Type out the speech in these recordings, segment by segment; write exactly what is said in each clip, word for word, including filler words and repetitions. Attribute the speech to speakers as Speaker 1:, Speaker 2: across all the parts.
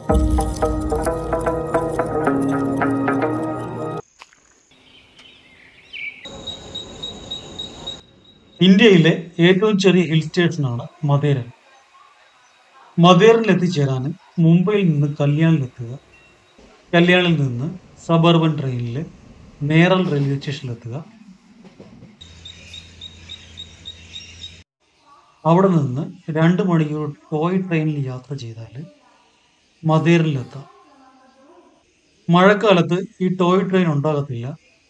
Speaker 1: ഇന്ത്യയിലെ ഏറ്റവും ചെറിയ ഹിൽ സ്റ്റേഷനാണ് മദേരൻ. മദേരനിൽ എത്തിച്ചേരാൻ മുംബൈയിൽ നിന്ന് കല്യാണിലെത്തുക. കല്യാണിൽ നിന്ന് സബർബൻ ട്രെയിനിൽ നേറൽ റെയിൽവേ സ്റ്റേഷനിലെത്തുക. അവിടെ നിന്ന് രണ്ട് മണിക്കൂർ ടോയ് ട്രെയിനിൽ യാത്ര ചെയ്താൽ മദേരനിലെത്താം. മഴക്കാലത്ത് ഈ ടോയ് ട്രെയിൻ ഉണ്ടാകത്തില്ല.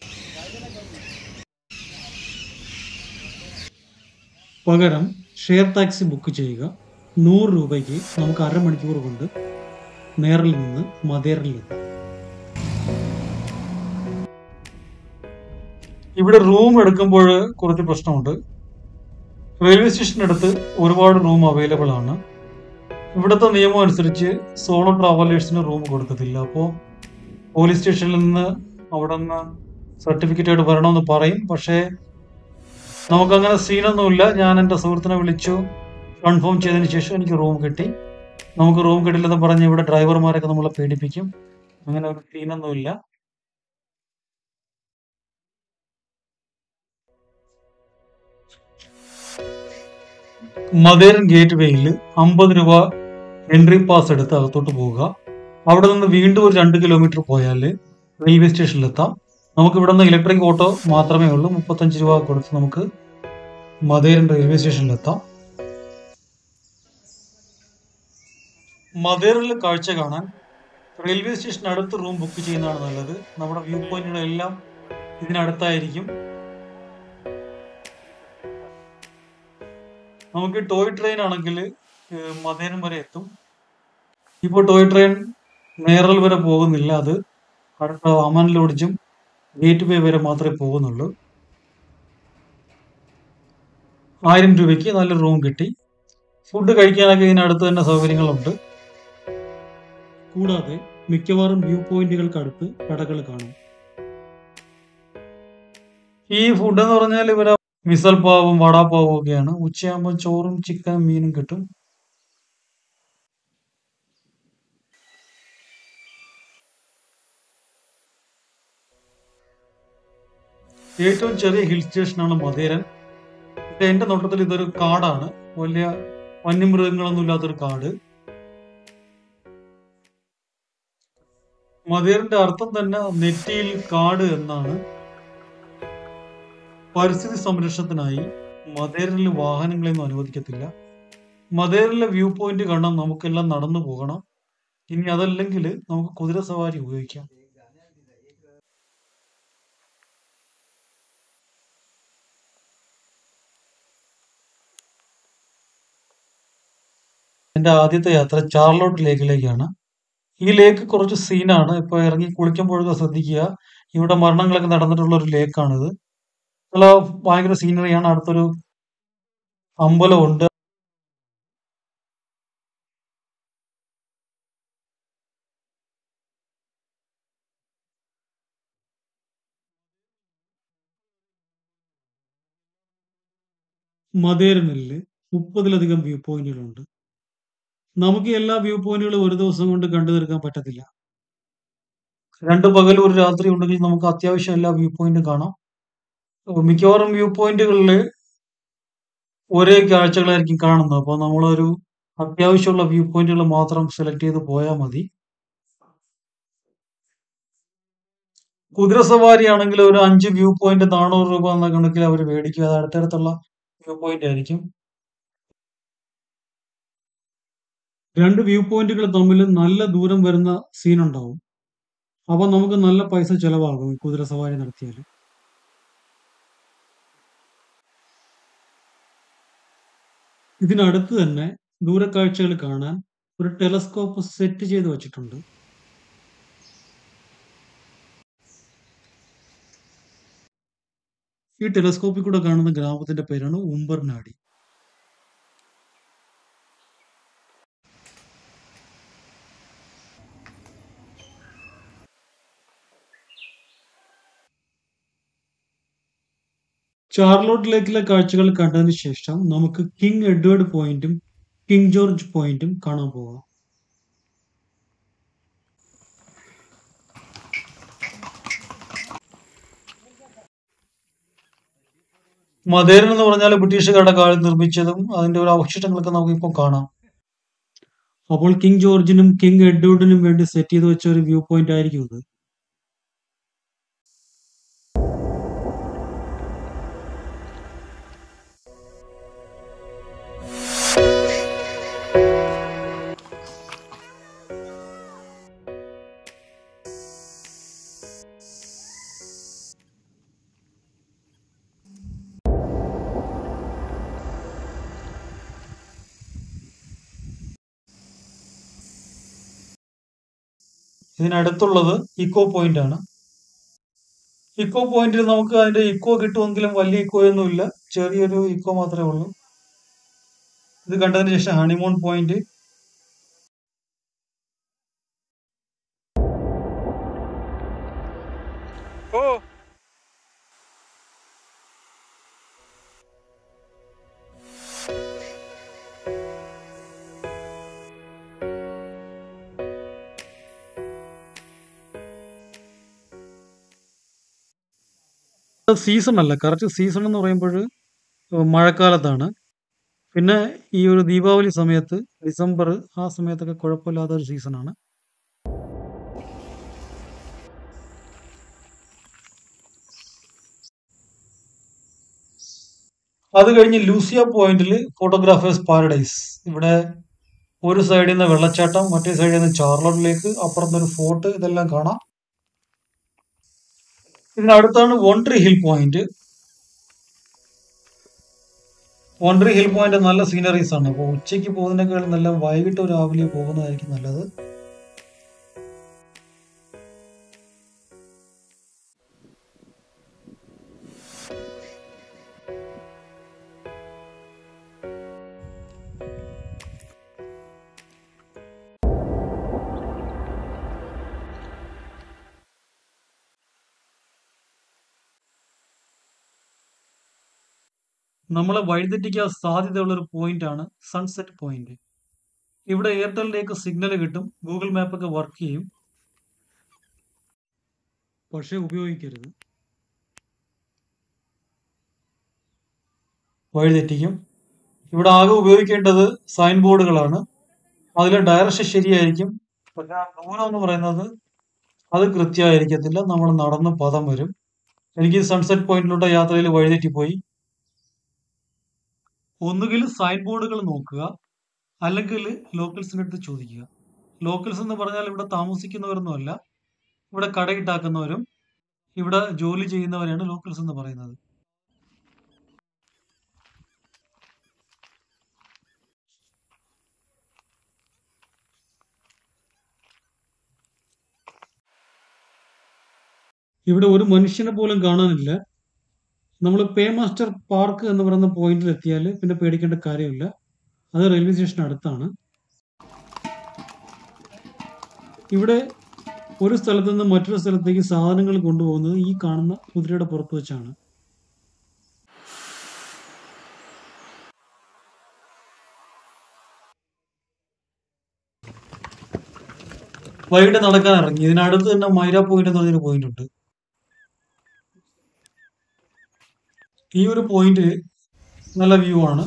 Speaker 1: പകരം ഷെയർ ടാക്സി ബുക്ക് ചെയ്യുക. നൂറ് രൂപയ്ക്ക് നമുക്ക് അരമണിക്കൂർ കൊണ്ട് നേറിൽ നിന്ന് മദേരനിലെത്താം. ഇവിടെ റൂം എടുക്കുമ്പോൾ കുറച്ച് പ്രശ്നമുണ്ട്. റെയിൽവേ സ്റ്റേഷനടുത്ത് ഒരുപാട് റൂം അവൈലബിൾ ആണ്. ഇവിടുത്തെ നിയമം അനുസരിച്ച് സോളോ ട്രാവലേഴ്സിന് റൂം കൊടുക്കത്തില്ല. അപ്പോൾ പോലീസ് സ്റ്റേഷനിൽ നിന്ന് അവിടെ നിന്ന് സർട്ടിഫിക്കറ്റ് ആയിട്ട് വരണമെന്ന് പറയും. പക്ഷേ നമുക്കങ്ങനെ സീനൊന്നുമില്ല. ഞാൻ എൻ്റെ സുഹൃത്തിനെ വിളിച്ചു കൺഫേം ചെയ്തതിന് ശേഷം എനിക്ക് റൂം കിട്ടി. നമുക്ക് റൂം കിട്ടില്ലെന്ന് പറഞ്ഞ് ഇവിടെ ഡ്രൈവർമാരൊക്കെ നമ്മളെ പേടിപ്പിക്കും. അങ്ങനെ ഒരു സീനൊന്നുമില്ല. മദേരൻ ഗേറ്റ് വേയിൽ അമ്പത് രൂപ എൻട്രി പാസ് എടുത്ത് അകത്തോട്ട് പോവുക. അവിടെ നിന്ന് വീണ്ടും ഒരു രണ്ട് കിലോമീറ്റർ പോയാൽ റെയിൽവേ സ്റ്റേഷനിലെത്താം. നമുക്ക് ഇവിടെ നിന്ന് ഇലക്ട്രിക് ഓട്ടോ മാത്രമേ ഉള്ളൂ. മുപ്പത്തഞ്ച് രൂപ കൊടുത്ത് നമുക്ക് മദേരൻ റെയിൽവേ സ്റ്റേഷനിലെത്താം. മദേരനിൽ കാഴ്ച കാണാൻ റെയിൽവേ സ്റ്റേഷൻ അടുത്ത് റൂം ബുക്ക് ചെയ്യുന്നതാണ് നല്ലത്. നമ്മുടെ വ്യൂ പോയിന്റുകളെല്ലാം ഇതിനടുത്തായിരിക്കും. നമുക്ക് ടോയ് ട്രെയിൻ ആണെങ്കിൽ മദേരൻ വരെ എത്തും. ഇപ്പോൾ ടോയ് ട്രെയിൻ നേറൽ വരെ പോകുന്നില്ല. അത് അടുത്ത അമൻ ലോഡ്ജും ഗേറ്റ് വേ വരെ മാത്രമേ പോകുന്നുള്ളൂ. ആയിരം രൂപയ്ക്ക് നല്ല റൂം കിട്ടി. ഫുഡ് കഴിക്കാനൊക്കെ ഇതിനടുത്ത് തന്നെ സൗകര്യങ്ങളുണ്ട്. കൂടാതെ മിക്കവാറും വ്യൂ പോയിന്റുകൾക്ക് അടുത്ത് കടകൾ കാണും. ഈ ഫുഡ് എന്ന് പറഞ്ഞാൽ ഇവരെ മിസൽ പാവും വടാപ്പാവും ഒക്കെയാണ്. ഉച്ചയാകുമ്പോൾ ചോറും ചിക്കനും മീനും കിട്ടും. ഏറ്റവും ചെറിയ ഹിൽ സ്റ്റേഷനാണ് മദേരൻ. എന്റെ നോട്ടത്തിൽ ഇതൊരു കാടാണ്. വലിയ വന്യമൃഗങ്ങളൊന്നും ഇല്ലാത്തൊരു കാട്. മദേരന്റെ അർത്ഥം തന്നെ നെറ്റിയിൽ കാട് എന്നാണ്. പരിസ്ഥിതി സംരക്ഷണത്തിനായി മദേരനിൽ വാഹനങ്ങളെയൊന്നും അനുവദിക്കത്തില്ല. മദേരനിലെ വ്യൂ പോയിന്റ് കാണാൻ നമുക്കെല്ലാം നടന്നു പോകണം. ഇനി അതല്ലെങ്കിൽ നമുക്ക് കുതിര സവാരി ഉപയോഗിക്കാം. എന്റെ ആദ്യത്തെ യാത്ര ചാർലോട്ട് ലേക്കിലേക്കാണ്. ഈ ലേക്ക് കുറച്ച് സീനാണ്. ഇപ്പൊ ഇറങ്ങി കുളിക്കുമ്പോഴൊക്കെ ശ്രദ്ധിക്കുക. ഇവിടെ മരണങ്ങളൊക്കെ നടന്നിട്ടുള്ള ഒരു ലേക്കാണിത്. നല്ല ഭയങ്കര സീനറിയാണ്. അടുത്തൊരു അമ്പലമുണ്ട്. മദേരനില് മുപ്പതിലധികം വ്യൂ പോയിന്റുകളുണ്ട്. നമുക്ക് എല്ലാ വ്യൂ പോയിന്റുകളും ഒരു ദിവസം കൊണ്ട് കണ്ടു തീർക്കാൻ പറ്റത്തില്ല. രണ്ട് പകൽ ഒരു രാത്രി ഉണ്ടെങ്കിൽ നമുക്ക് അത്യാവശ്യം എല്ലാ വ്യൂ പോയിന്റും കാണാം. മിക്കവാറും വ്യൂ പോയിന്റുകളിൽ ഒരേ കാഴ്ചകളായിരിക്കും കാണുന്നത്. അപ്പോൾ നമ്മളൊരു അത്യാവശ്യമുള്ള വ്യൂ പോയിന്റുകൾ മാത്രം സെലക്ട് ചെയ്ത് പോയാൽ മതി. കുതിര സവാരി ആണെങ്കിൽ ഒരു അഞ്ച് വ്യൂ പോയിന്റ് നാനൂറ് രൂപ എന്ന കണക്കിൽ അവർ മേടിക്കും. അത് അടുത്തടുത്തുള്ള വ്യൂ പോയിന്റ് ആയിരിക്കും. രണ്ട് വ്യൂ പോയിന്റുകൾ തമ്മിൽ നല്ല ദൂരം വരുന്ന സീൻ ഉണ്ടാവും. അപ്പൊ നമുക്ക് നല്ല പൈസ ചെലവാകും കുതിര സവാരി നടത്തിയാൽ. ഇതിനടുത്ത് തന്നെ ദൂരക്കാഴ്ചകൾ കാണാൻ ഒരു ടെലസ്കോപ്പ് സെറ്റ് ചെയ്ത് വെച്ചിട്ടുണ്ട്. ഈ ടെലസ്കോപ്പിൽ കൂടെ കാണുന്ന ഗ്രാമത്തിന്റെ പേരാണ് ഉംബർനാടി. ചാർലോട്ട് ലേക്കിലെ കാഴ്ചകൾ കണ്ടതിന് ശേഷം നമുക്ക് കിങ് എഡ്വേർഡ് പോയിന്റും കിങ് ജോർജ് പോയിന്റും കാണാൻ പോകാം. മദേരൻ എന്ന് പറഞ്ഞാൽ ബ്രിട്ടീഷുകാരുടെ കാലത്ത് നിർമ്മിച്ചതും അതിന്റെ ഒരു അവശിഷ്ടങ്ങളൊക്കെ നമുക്ക് ഇപ്പോൾ കാണാം. അപ്പോൾ കിങ് ജോർജിനും കിങ് എഡ്വേർഡിനും വേണ്ടി സെറ്റ് ചെയ്ത് വെച്ച ഒരു വ്യൂ പോയിന്റ് ആയിരിക്കും ഇത്. ഇതിനടുത്തുള്ളത് ഇക്കോ പോയിന്റ് ആണ്. ഇക്കോ പോയിന്റിൽ നമുക്ക് അതിന്റെ ഇക്കോ കിട്ടുമെങ്കിലും വലിയ ഇക്കോ ഒന്നുമില്ല, ചെറിയൊരു ഇക്കോ മാത്രമേ ഉള്ളൂ. ഇത് കണ്ടതിന് ശേഷം ഹണിമൂൺ പോയിന്റ്.
Speaker 2: ഓ
Speaker 1: സീസൺ അല്ല, കറക്റ്റ് സീസൺ എന്ന് പറയുമ്പോൾ മഴക്കാലത്താണ്. പിന്നെ ഈ ഒരു ദീപാവലി സമയത്ത് ഡിസംബർ ആ സമയത്തൊക്കെ കുഴപ്പമില്ലാത്ത ഒരു സീസണാണ്. അത് കഴിഞ്ഞ് ലൂസിയ പോയിന്റിൽ ഫോട്ടോഗ്രാഫേഴ്സ് പാരഡൈസ്. ഇവിടെ ഒരു സൈഡിൽ നിന്ന് വെള്ളച്ചാട്ടം, മറ്റേ സൈഡിൽ നിന്ന് ചാർലോട്ട് ലേക്ക്, അപ്പുറത്ത് ഒരു ഫോർട്ട്, ഇതെല്ലാം കാണാം. ഇതിനടുത്താണ് one tree hill point. One tree hill point നല്ല സീനറീസ് ആണ്. അപ്പോൾ ഉച്ചയ്ക്ക് പോകുന്നതിനേക്കാളും നല്ല വൈകിട്ട് രാവിലെ പോകുന്നതായിരിക്കും നല്ലത്. നമ്മളെ വഴിതെറ്റിക്കാൻ സാധ്യതയുള്ള ഒരു പോയിന്റ് ആണ് സൺസെറ്റ് പോയിന്റ്. ഇവിടെ എയർടെലിലേക്ക് സിഗ്നൽ കിട്ടും, ഗൂഗിൾ മാപ്പ് ഒക്കെ വർക്ക് ചെയ്യും, പക്ഷെ ഉപയോഗിക്കരുത്, വഴിതെറ്റിക്കും. ഇവിടെ ആകെ ഉപയോഗിക്കേണ്ടത് സൈൻ ബോർഡുകളാണ്. അതിലെ ഡയറക്ഷൻ ശരിയായിരിക്കും, പക്ഷെ ആ ദൂരം എന്ന് പറയുന്നത് അത് കൃത്യമായിരിക്കത്തില്ല. നമ്മൾ നടന്ന് പദം വരും. എനിക്ക് സൺസെറ്റ് പോയിന്റിലൂടെ യാത്രയിൽ വഴിതെറ്റിപ്പോയി. ഒന്നുകിൽ സൈൻ ബോർഡുകൾ നോക്കുക, അല്ലെങ്കിൽ ലോക്കൽസിന്റെ അടുത്ത് ചോദിക്കുക. ലോക്കൽസ് എന്ന് പറഞ്ഞാൽ ഇവിടെ താമസിക്കുന്നവരൊന്നുമല്ല, ഇവിടെ കടയിട്ടാക്കുന്നവരും ഇവിടെ ജോലി ചെയ്യുന്നവരെയാണ് ലോക്കൽസ് എന്ന് പറയുന്നത്. ഇവിടെ ഒരു മനുഷ്യനെ പോലും കാണാനില്ല. നമ്മൾ പേ മാസ്റ്റർ പാർക്ക് എന്ന് പറയുന്ന പോയിന്റിൽ എത്തിയാൽ പിന്നെ പേടിക്കേണ്ട കാര്യമില്ല. അത് റെയിൽവേ സ്റ്റേഷൻ അടുത്താണ്. ഇവിടെ ഒരു സ്ഥലത്ത് നിന്ന് മറ്റൊരു സ്ഥലത്തേക്ക് സാധനങ്ങൾ കൊണ്ടുപോകുന്നത് ഈ കാണുന്ന കുതിരയുടെ പുറത്ത് വെച്ചാണ്. വൈകിട്ട് നടക്കാൻ ഇറങ്ങി. ഇതിനടുത്ത് തന്നെ മൈര പോയിന്റ് എന്ന് പറഞ്ഞൊരു പോയിന്റ് ഉണ്ട്. ഈ ഒരു പോയിന്റ് നല്ല വ്യൂ ആണ്.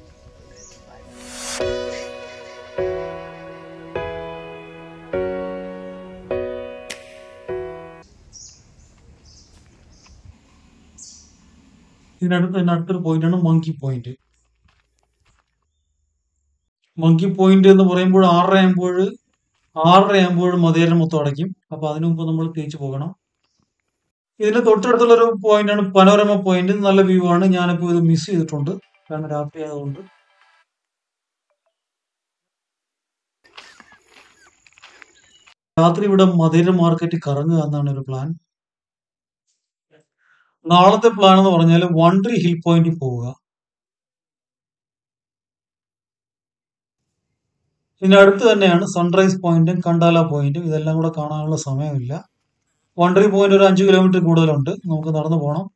Speaker 1: ഇതിനടുത്ത് തന്നെ അടുത്തൊരു പോയിന്റ് ആണ് മങ്കി പോയിന്റ്. മങ്കി പോയിന്റ് എന്ന് പറയുമ്പോൾ ആറര ആകുമ്പോൾ ആറര ആകുമ്പോൾ മതിയേരം മൊത്തം അടയ്ക്കും. അപ്പൊ അതിനു മുമ്പ് നമ്മൾ തിരിച്ചു പോകണം. ഇതിന്റെ തൊട്ടടുത്തുള്ള ഒരു പോയിന്റ് ആണ് പനോരമ പോയിന്റ്. നല്ല വ്യൂ ആണ്. ഞാനിപ്പോ ഇത് മിസ് ചെയ്തിട്ടുണ്ട്, കാരണം രാത്രി ആയതുകൊണ്ട്. രാത്രി ഇവിടെ മധുര മാർക്കറ്റ് കറങ്ങുക എന്നാണ് ഒരു പ്ലാൻ. നാളത്തെ പ്ലാൻ എന്ന് പറഞ്ഞാൽ വൺട്രി ഹിൽ പോയിന്റിൽ പോവുക. ഇതിനടുത്ത് തന്നെയാണ് സൺറൈസ് പോയിന്റും കണ്ടാല പോയിന്റും. ഇതെല്ലാം കൂടെ കാണാനുള്ള സമയമില്ല. വൺട്രി പോയിന്റ് ഒരു അഞ്ച് കിലോമീറ്റർ കൂടുതലുണ്ട്, നമുക്ക് നടന്നു പോകണം.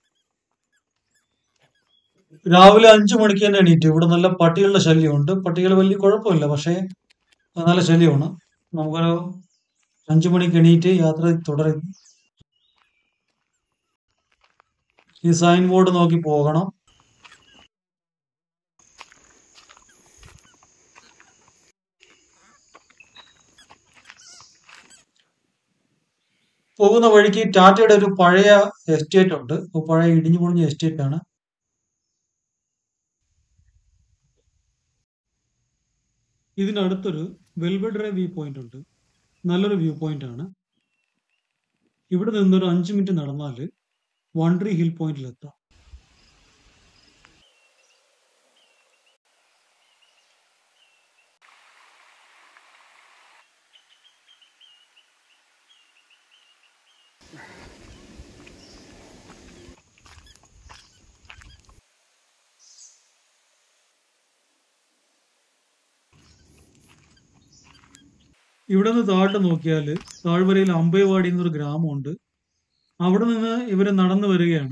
Speaker 1: രാവിലെ അഞ്ചു മണിക്ക് തന്നെ എണീറ്റ്. ഇവിടെ നല്ല പട്ടികളുടെ ശല്യമുണ്ട്. പട്ടികൾ വലിയ കുഴപ്പമില്ല, പക്ഷേ നല്ല ശല്യമാണ്. നമുക്കൊരു അഞ്ചു മണിക്ക് എണീറ്റ് യാത്ര തുടരും. ഈ സൈൻ ബോർഡ് നോക്കി പോകണം. പോകുന്ന വഴിക്ക് ടാറ്റയുടെ ഒരു പഴയ എസ്റ്റേറ്റ് ഉണ്ട്. പഴയ ഇടിഞ്ഞു പൊളിഞ്ഞ എസ്റ്റേറ്റ് ആണ്. ഇതിനടുത്തൊരു വെൽവെഡറെ വ്യൂ പോയിന്റ് ഉണ്ട്. നല്ലൊരു വ്യൂ പോയിന്റ് ആണ്. ഇവിടെ നിന്നൊരു അഞ്ച് മിനിറ്റ് നടന്നാൽ വൺ ട്രീ ഹിൽ പോയിന്റിലെത്താം. ഇവിടെ നിന്ന് താഴോട്ട് നോക്കിയാൽ താഴ്വരയിൽ അമ്പയവാടി എന്നൊരു ഗ്രാമമുണ്ട്. അവിടെ നിന്ന് ഇവര് നടന്നു വരികയാണ്.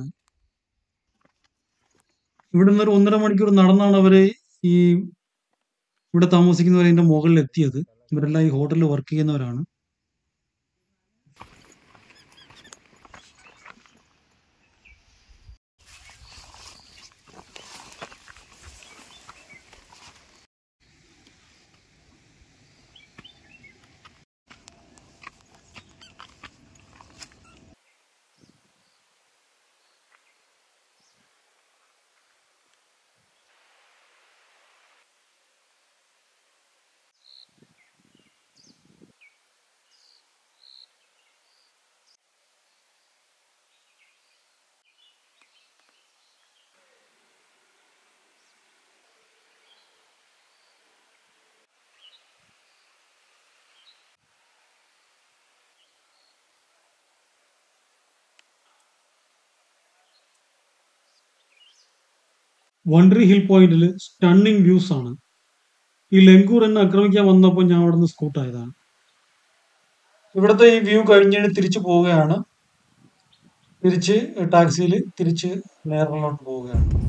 Speaker 1: ഇവിടെ നിന്ന് ഒരു ഒന്നര മണിക്കൂർ നടന്നാണ് അവര് ഈ ഇവിടെ താമസിക്കുന്നവർ ഇതിന്റെ മുകളിൽ എത്തിയത്. ഇവരെല്ലാം ഈ ഹോട്ടലിൽ വർക്ക് ചെയ്യുന്നവരാണ്. വൺ ട്രീ ഹിൽ പോയിന്റിൽ സ്റ്റണ്ണിങ് വ്യൂസ് ആണ്. ഈ ലങ്കൂർ എന്നെ ആക്രമിക്കാൻ വന്നപ്പോൾ ഞാൻ അവിടെ നിന്ന് സ്കൂട്ടായതാണ്. ഇവിടുത്തെ ഈ വ്യൂ കഴിഞ്ഞ് തിരിച്ചു പോവുകയാണ്. തിരിച്ച് ടാക്സിയിൽ തിരിച്ച് നേരലോട്ട് പോവുകയാണ്.